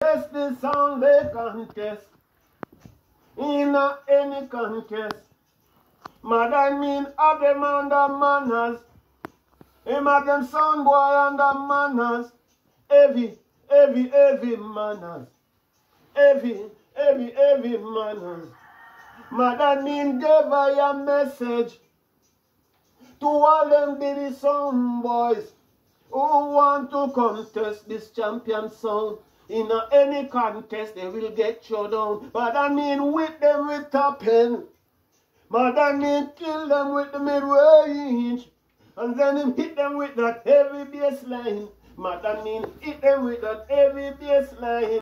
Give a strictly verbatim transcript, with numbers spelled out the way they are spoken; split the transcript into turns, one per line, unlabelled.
Test the sound they contest. In a any contest. Mad I mean have them under manners. Him have them sound boy under manners. Heavy, heavy, heavy manners. Heavy, heavy, heavy manners. Mad I mean give a message to all them baby sound boys who want to contest this champion sound. In a, any contest they will get you down. But I mean whip them with a pen. But I mean kill them with the mid-range. And then him hit them with that heavy bass line. But I mean hit them with that heavy bass line.